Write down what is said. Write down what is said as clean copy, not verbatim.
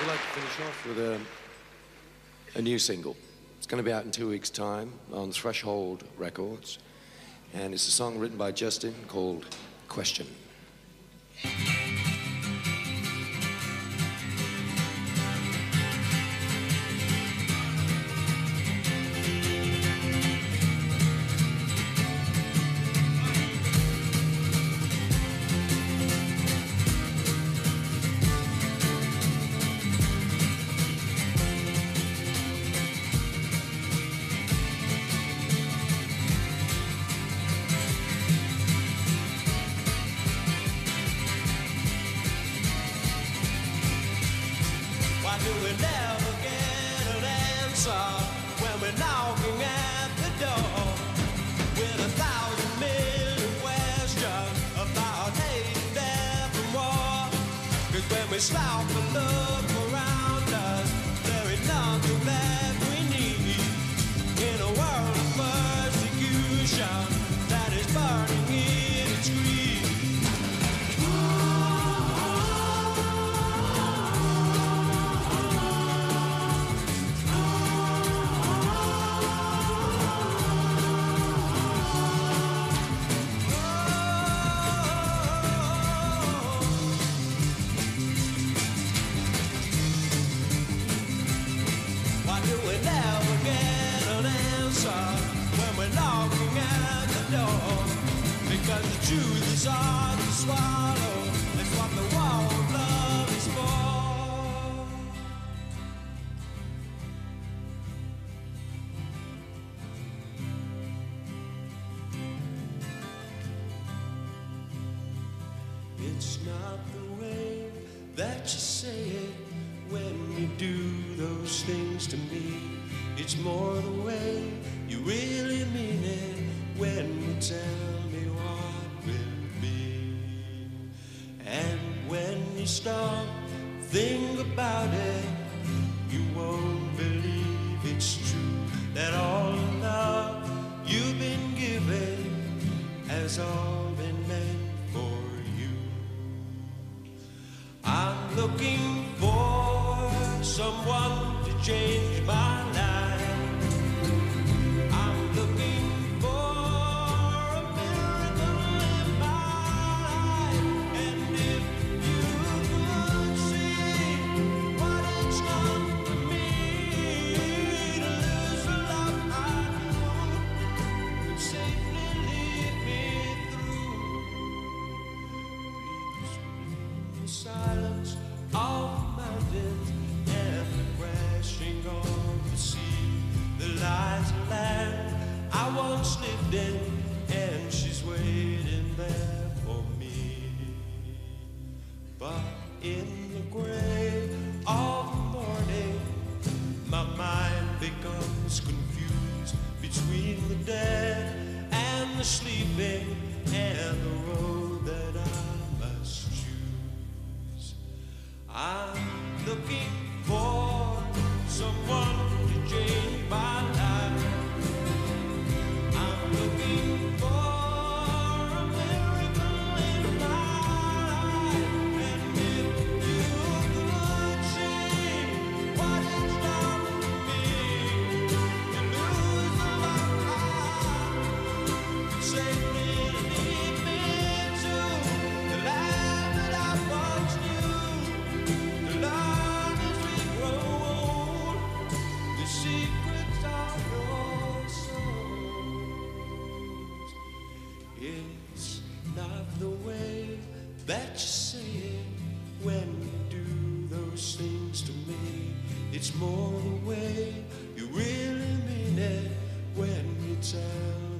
We'd like to finish off with a new single. It's going to be out in 2 weeks' time on Threshold Records. And it's a song written by Justin called Question. Why do we never get an answer when we're knocking at the door with 1,000 million questions about hate and death and war? 'Cause when we stop and look around us, there is nothing that we need in a world of persecution that is burning in its greed. Why do we never get an answer when we're knocking at the door? Because the truth is hard to swallow. That's what the war of love is for. It's not the way that you say it when you do those things to me. It's more the way you really mean it when you tell me what will be. And when you stop, think about it, you won't believe it's true that all the love you've been given has all been meant for you. I'm looking for someone to change my life. I'm looking for a miracle in my life. And if you could see what it's done to me to lose the love I knew and safely lead me through. Please bring the silence of mountains and the crashing of the sea. The lies of land I once lived in, and she's waiting there for me. But in the gray of morning, my mind becomes confused between the dead and the sleeping and the road that I must choose. I'm looking for someone to change my life. I'm looking for a miracle in my life. And if you could see what it's done to me to lose the love I safely lead me to the land that I once knew. To learn as we grow old the secrets of your souls. It's not the way that you say it when you do those things to me. It's more the way you really mean it when you tell